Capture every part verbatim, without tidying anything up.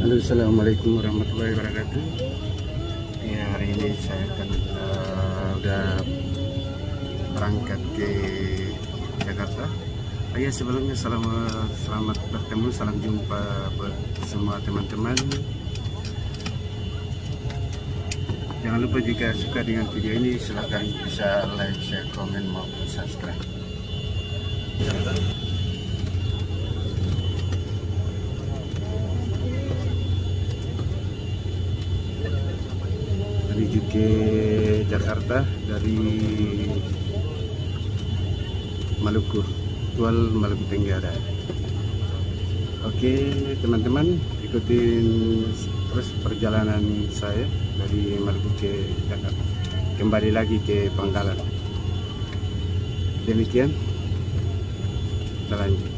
Halo, assalamualaikum warahmatullahi wabarakatuh. Ya, hari ini saya akan uh, udah berangkat ke Jakarta. Oh ya, sebelumnya selamat selamat bertemu, salam jumpa buat semua teman-teman. Jangan lupa jika suka dengan video ini silahkan bisa like, share, komen maupun subscribe. Menuju ke Jakarta dari Maluku, Tual Maluku Tenggara. Oke teman-teman, ikutin terus perjalanan saya dari Maluku ke Jakarta, kembali lagi ke Pangkalan. Demikian, kita lanjut.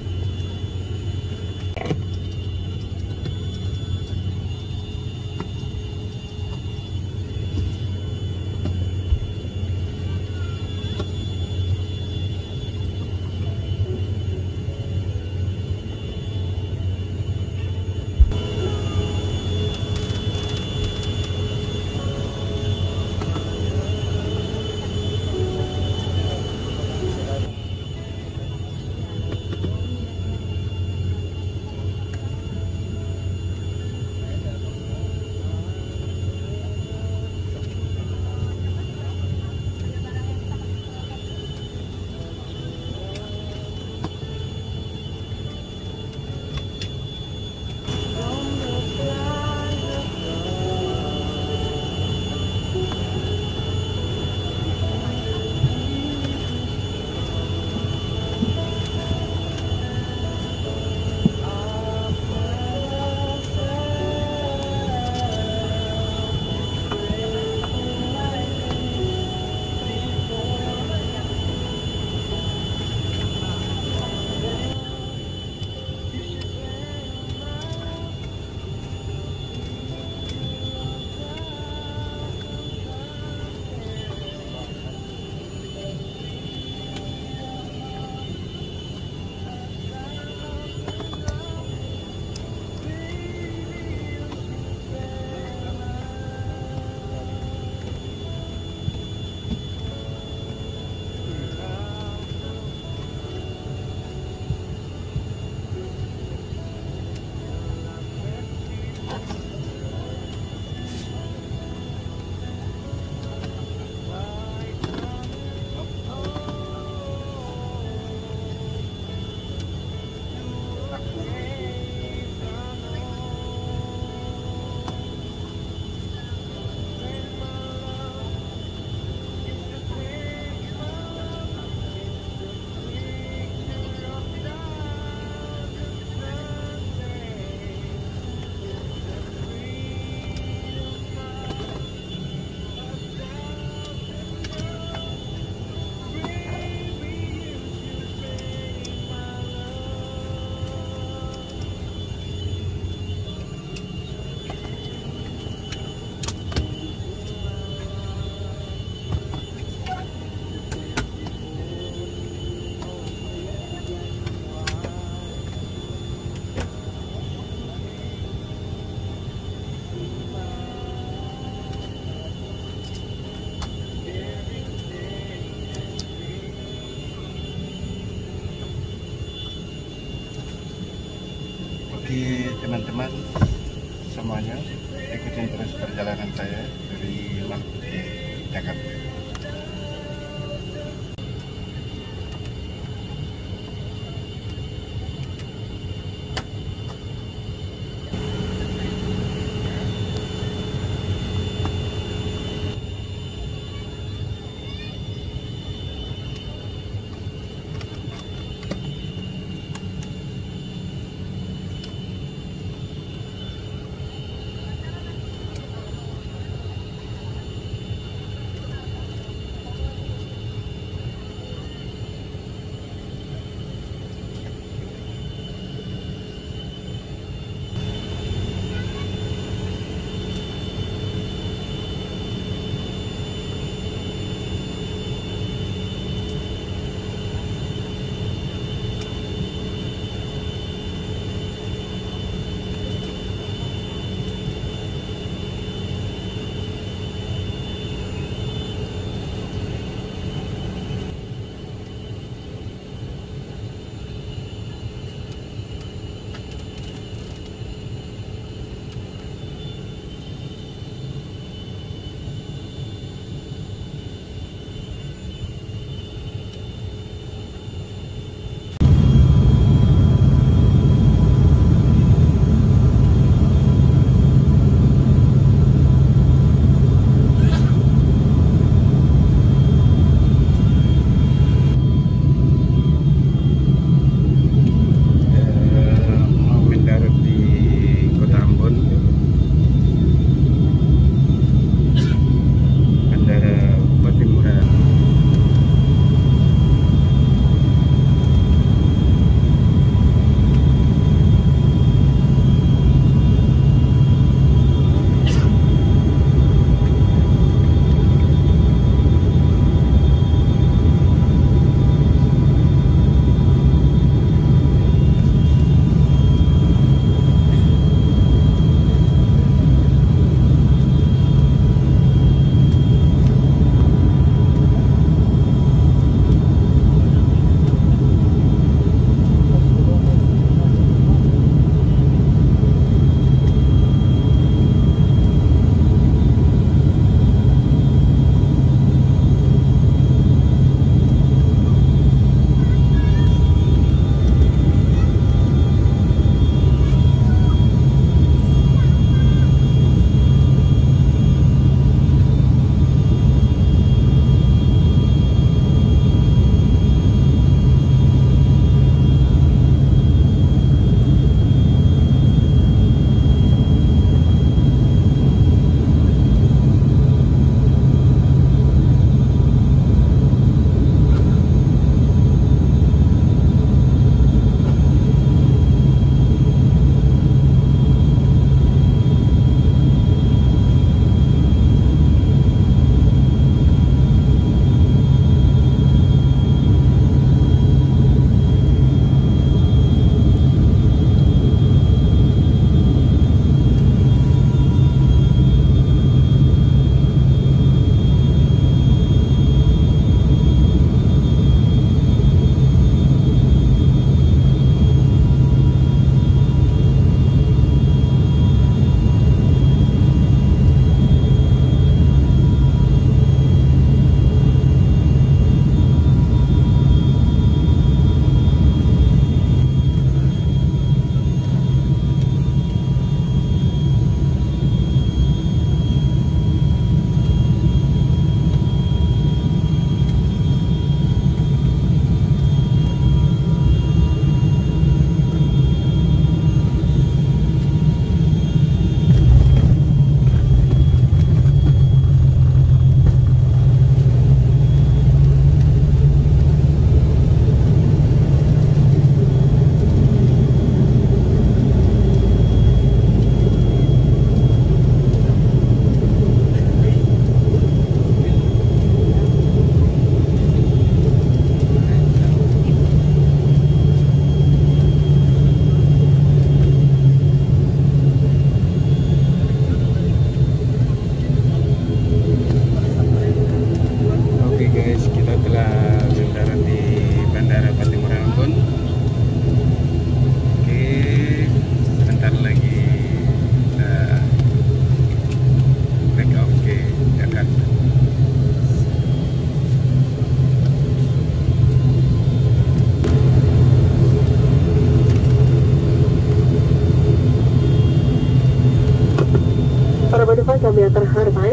Oke teman-teman semuanya, ikutin terus perjalanan saya dari Maluku ke Jakarta.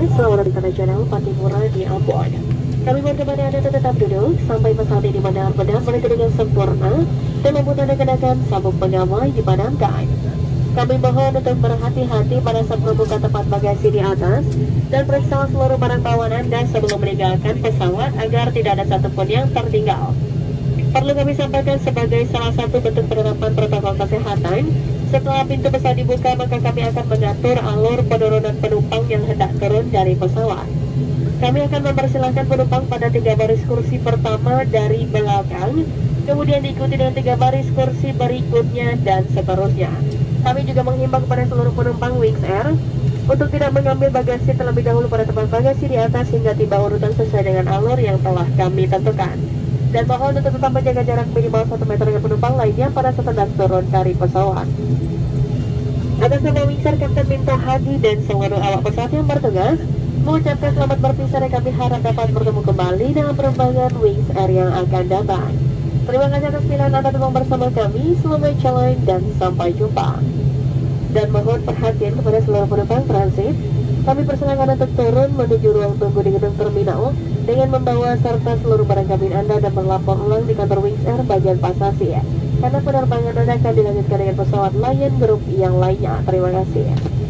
selamat datang di Channel Pattimura di Ambon. Kami mohon kepada Anda untuk tetap duduk sampai pesawat ini benar-benar berhenti dengan sempurna dan membuat Anda kenakan sabuk pengaman dipadamkan. Kami mohon untuk berhati-hati pada saat membuka tempat bagasi di atas dan periksa seluruh barang bawaan Anda sebelum meninggalkan pesawat agar tidak ada satupun yang tertinggal. Perlu kami sampaikan sebagai salah satu bentuk penerapan protokol kesehatan, setelah pintu pesawat dibuka maka kami akan mengatur alur penurunan penumpang yang hendak turun dari pesawat. Kami akan mempersilahkan penumpang pada tiga baris kursi pertama dari belakang, kemudian diikuti dengan tiga baris kursi berikutnya dan seterusnya. Kami juga menghimbau kepada seluruh penumpang Wings Air untuk tidak mengambil bagasi terlebih dahulu pada tempat bagasi di atas hingga tiba urutan sesuai dengan alur yang telah kami tentukan. Dan mohon untuk tetap menjaga jarak minimal satu meter dengan penumpang lainnya pada saat hendak turun dari pesawat. Atas nama Wings Air, Kapten Minto Hadi dan seluruh awak pesawat yang bertugas mengucapkan selamat berpisah dan kami harap dapat bertemu kembali dalam penerbangan Wings Air yang akan datang. Terima kasih atas pilihan Anda terbang bersama kami. Selamat jalan dan sampai jumpa. Dan mohon perhatian kepada seluruh penumpang transit. Kami persilakan untuk turun menuju ruang tunggu di gedung terminal dengan membawa serta seluruh barang kabin Anda dan melapor ulang di kantor Wings Air bagian pasasi ya. Karena penerbangan Anda akan dilanjutkan dengan pesawat Lion Group yang lainnya. Terima kasih.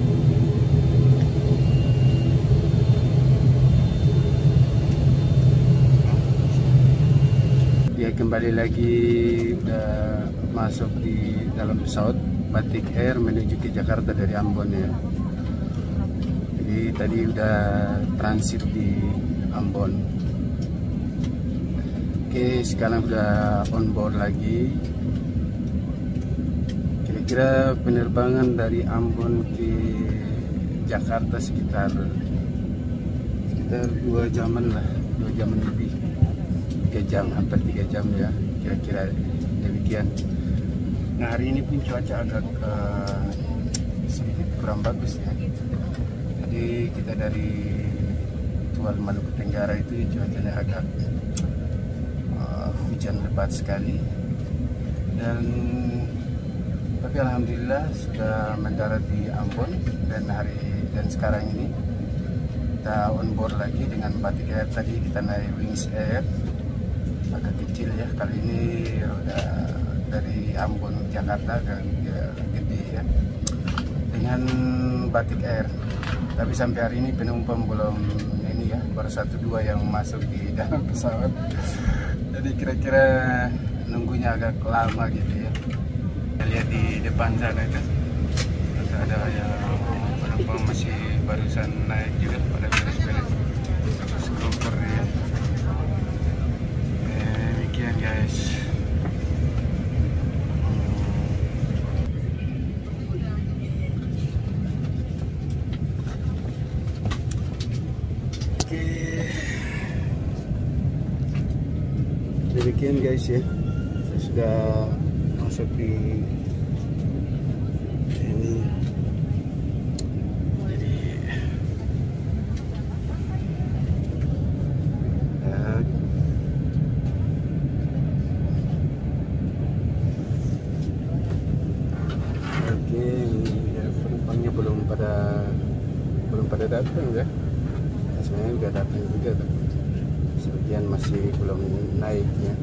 Ya, kembali lagi udah masuk di dalam pesawat Batik Air menuju ke Jakarta dari Ambon ya. Jadi tadi udah transit di Ambon. Oke, sekarang udah on board lagi. Kira-kira penerbangan dari Ambon ke Jakarta sekitar sekitar dua jaman lah, dua jaman lebih, tiga jam, hampir tiga jam ya, kira-kira demikian. Nah, hari ini pun cuaca agak uh, sedikit kurang bagus ya. Jadi kita dari Tual Maluku Tenggara itu cuacanya agak uh, hujan lebat sekali, dan tapi alhamdulillah sudah mendarat di Ambon, dan hari dan sekarang ini kita on board lagi dengan Batik Air. Tadi kita naik Wings Air agak kecil ya, kali ini udah dari Ambon Jakarta agak ya, gede ya dengan Batik Air. Tapi sampai hari ini penumpang belum ini ya, baru satu dua yang masuk di dalam pesawat. Jadi kira-kira nunggunya agak lama gitu ya. Kita lihat di depan sana kan ada yang penumpang masih barusan naik juga pada beres-beres scooper ya. Eh, demikian guys. Demikian guys ya, saya sudah masuk di ini. Jadi ya, oke, ya, penumpangnya belum pada belum pada datang ya. Sebenarnya udah datang juga tuh, sebagian masih belum naiknya.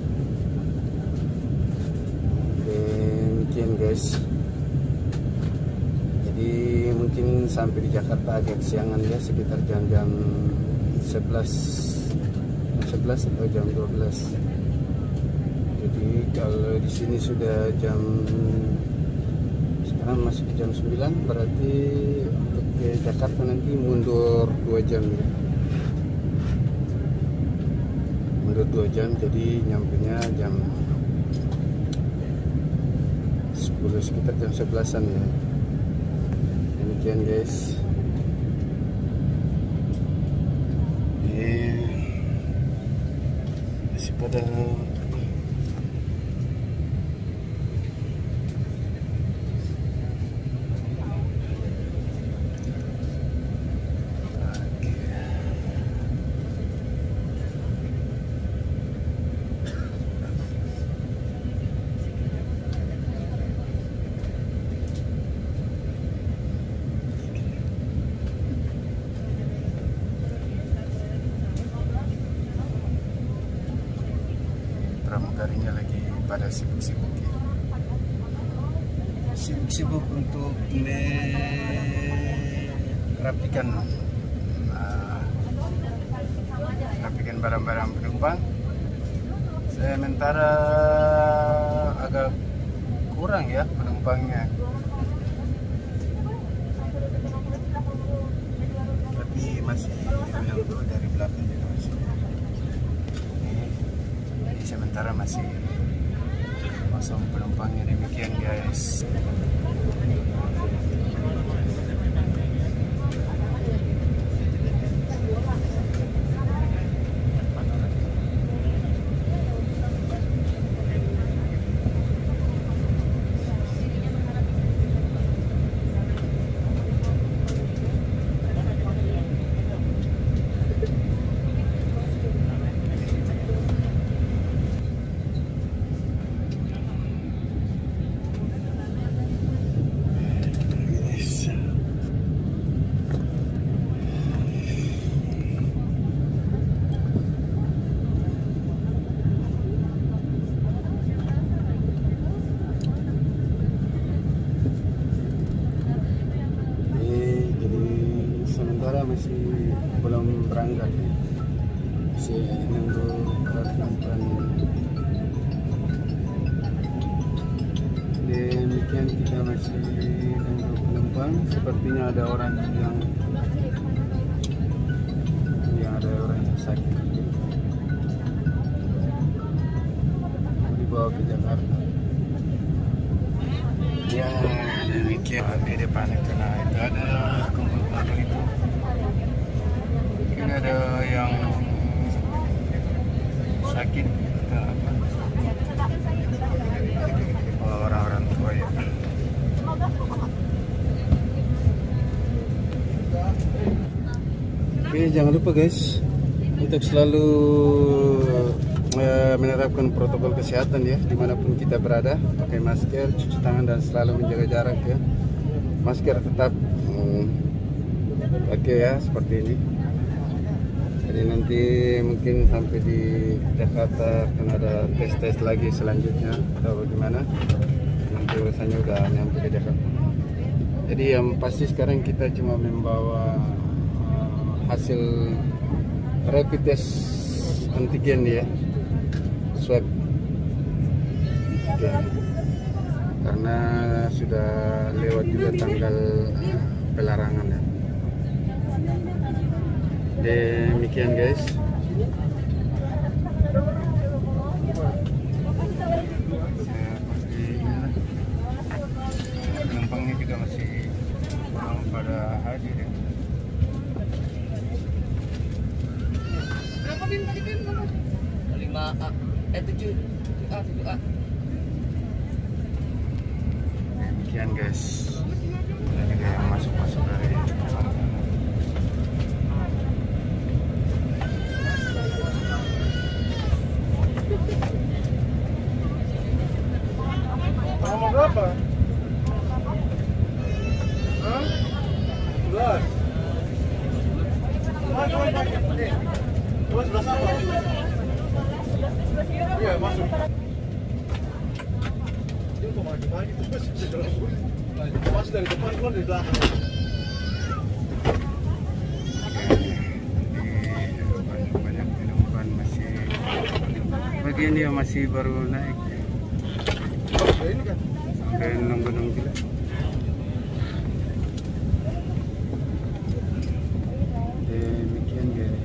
Demikian guys, jadi mungkin sampai di Jakarta agak siangan ya, sekitar jam-jam sebelas sebelas atau jam dua belas. Jadi kalau di sini sudah jam, sekarang masih jam sembilan, berarti untuk ke Jakarta nanti mundur dua jam ya. Mundur dua jam, jadi nyampenya jam sepuluh, sekitar jam sebelasan ya. Demikian guys. Eh, masih pada sibuk-sibuk ya. Sibuk-sibuk untuk merapikan uh, rapikan barang-barang penumpang. Sementara agak kurang ya penumpangnya, tapi masih menunggu dari belakang juga masih. Ini sementara masih kosong penumpangnya, demikian guys. Masih belum berangkat, masih nunggu penumpang. Demikian kita masih nunggu penumpang. Sepertinya ada orang yang yang ada orang yang sakit dibawa ke Jakarta. Ya demikian di depan itu, nah itu ada kumpul-kumpul itu. Ini ada yang sakit atau apa? Oh, orang-orang tua ya. Oke, jangan lupa guys untuk selalu uh, menerapkan protokol kesehatan ya dimanapun kita berada, pakai masker, cuci tangan dan selalu menjaga jarak ya. Masker tetap um, pakai ya seperti ini. Jadi nanti mungkin sampai di Jakarta akan ada tes-tes lagi selanjutnya atau bagaimana. Nanti urusannya udah nyampe ke Jakarta. Jadi yang pasti sekarang kita cuma membawa uh, hasil rapid test antigen ya, swab. Okay. Karena sudah lewat juga tanggal uh, pelarangan ya. Demikian guys. Penumpangnya juga masih belum pada hadir ya. Berapa bin tadi bin? lima A, eh tujuh A, tujuh A. Demikian guys. Ada juga yang masuk-masuk dari Mau berapa? Hah? sebelas. Mas, mas, mas. Eh, dua sebelas apa? Iya, masuk. Dia kok maju-maju terus di dalam bus. Masuk dari depan, keluar dari belakang. banyak penumpang masih bagian dia masih baru naik. Oh, ini kan. Sampai nunggu-nunggu lah. Demikian guys.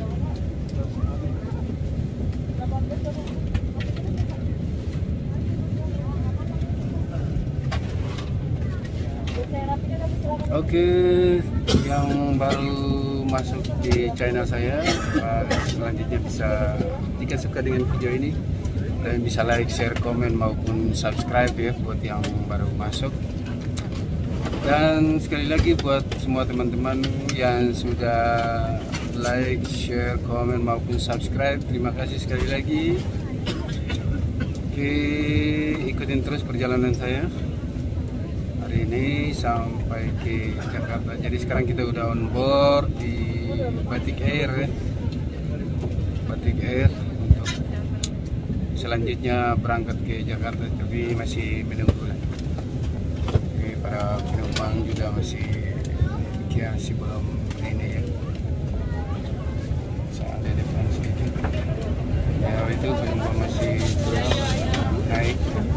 Oke, yang baru masuk di channel saya, selanjutnya bisa, jika suka dengan video ini, kalian bisa like, share, komen maupun subscribe ya buat yang baru masuk. Dan sekali lagi buat semua teman-teman yang sudah like, share, komen maupun subscribe, terima kasih sekali lagi. Oke, ikutin terus perjalanan saya hari ini sampai ke Jakarta. Jadi sekarang kita udah on board di Batik Air ya. Batik Air untuk selanjutnya berangkat ke Jakarta, tapi masih menunggu lah. Oke, para penumpang juga masih ya masih belum ini ya. Saya ada depan sedikit. Ya itu penumpang masih belum naik.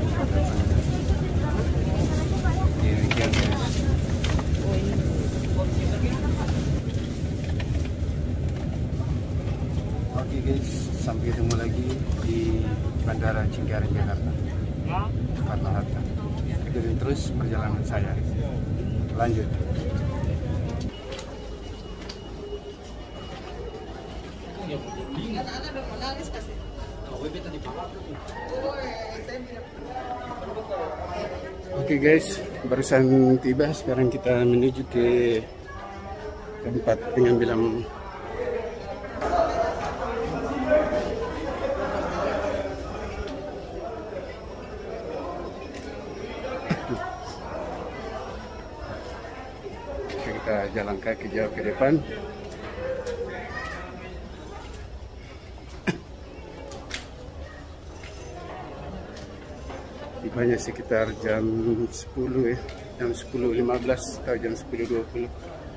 Demikian guys. Oke guys, sampai ketemu lagi di Bandara Cengkareng Jakarta, Soekarno-Hatta. Ikutin terus perjalanan saya. Lanjut. Oke guys, barusan tiba. Sekarang kita menuju ke tempat pengambilan kita jalan kaki jauh ke depan. Tibanya sekitar jam sepuluh ya, jam sepuluh lima belas atau jam sepuluh dua puluh.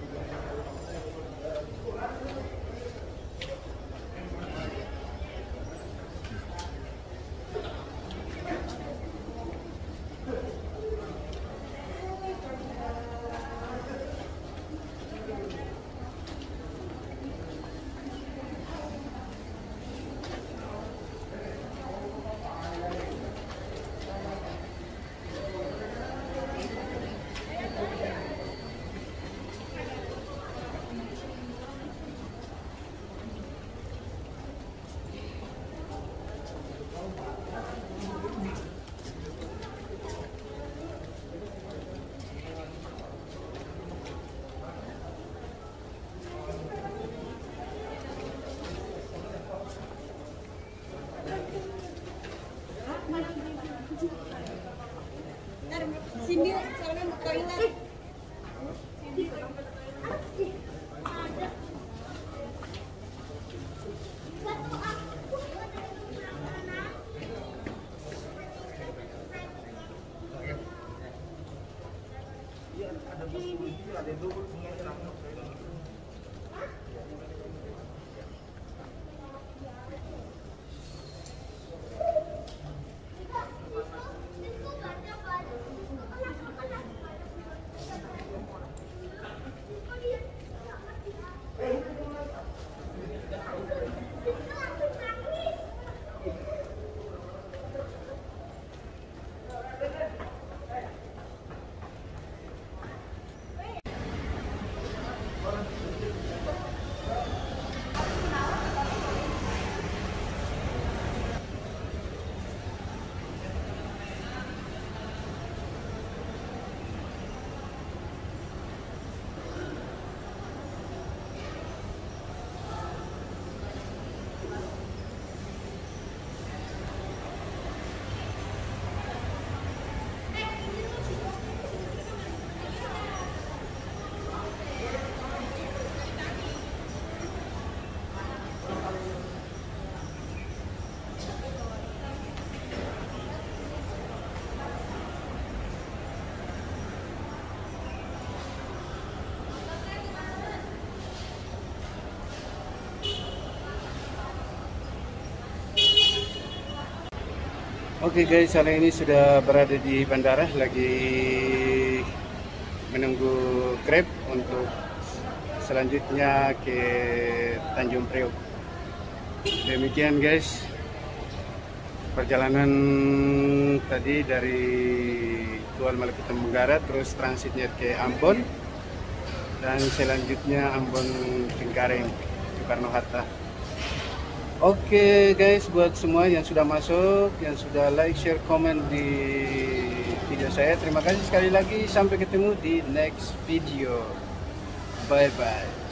Sini, soalnya toilet. Oke guys, hari ini sudah berada di bandara, lagi menunggu Grab untuk selanjutnya ke Tanjung Priok. Demikian guys, perjalanan tadi dari Tuan Maluku Tenggara terus transitnya ke Ambon dan selanjutnya Ambon Cengkareng Soekarno-Hatta. Oke guys, buat semua yang sudah masuk, yang sudah like, share, komen di video saya, terima kasih sekali lagi. Sampai ketemu di next video. Bye bye.